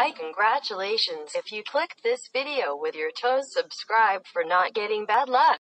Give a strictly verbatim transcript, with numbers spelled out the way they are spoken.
Hi, congratulations if you clicked this video with your toes. Subscribe for not getting bad luck.